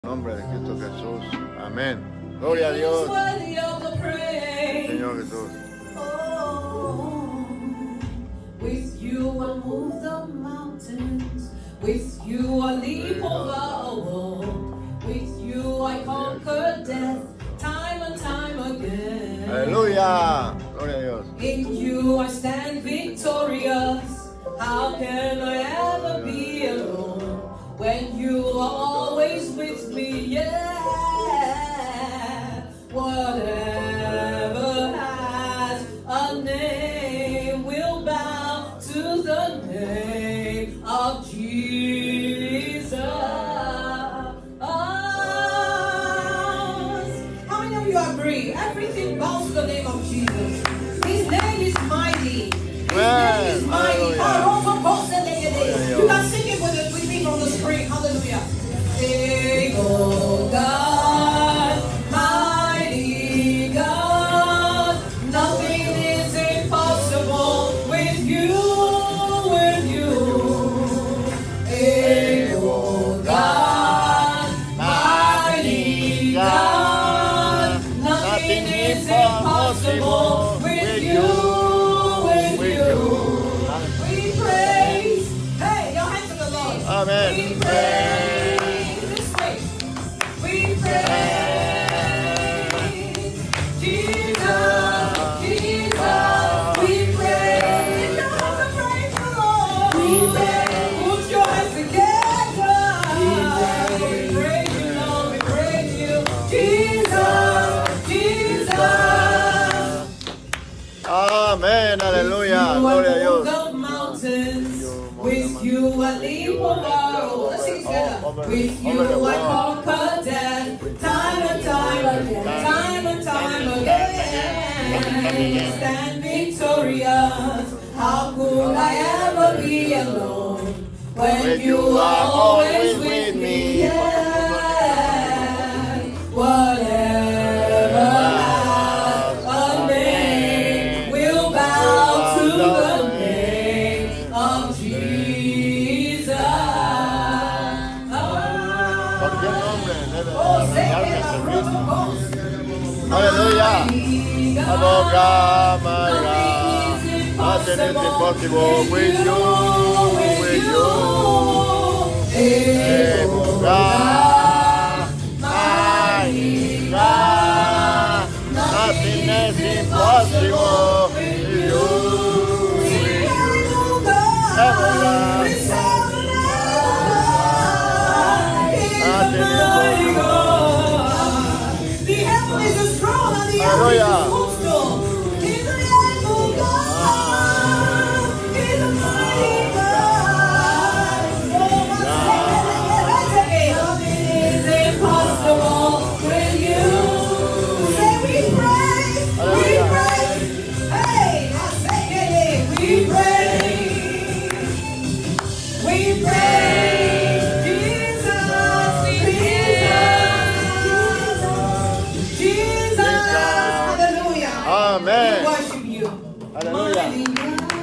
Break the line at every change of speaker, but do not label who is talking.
nombre de Cristo Jesús. Amén. Gloria a Dios. Señor Jesús.
With you I move the mountains. With you I leap over a wall. With you I conquer death time and time again.
Aleluya. Gloria a Dios.
In you I stand victorious. How can I ever be alone when you are always with me? Yeah. Whatever has a name will bow to the name of Jesus. How many of you agree? Everything bows to the name of Jesus. His name is mighty. His name is mighty. You can sing it with me from the screen. Hallelujah. Sing, oh God, mighty God. Nothing is impossible with you, with you. Sing, oh God, mighty God. Nothing is impossible with you.
Amen.
We praise this way. We praise Jesus, Jesus. We praise. Lift your hands and praise the Lord. We praise. Put your hands together. We praise you, Lord. We praise you, Jesus, Jesus.
Amén. Aleluya. Gloria a Dios.
With you I leap over. Let's sing together. With you I conquer death. Time and time again. Time and time again. Stand victorious. How could I ever be alone when you are always with me? Yeah. Whatever has a name will bow to the name of Jesus.
Aleluya. Nothing is impossible with you, with you. God, mighty God. Nothing is impossible with you, with you.
The heaven is a throne and the earth is a footstool. He's an able God. He's a mighty God. Nothing is impossible with you. Say we praise. We praise. Hey, I say it. We praise. We praise Jesus. We Jesus. Hallelujah.
Amen.
We worship you.
Hallelujah.
Mighty God.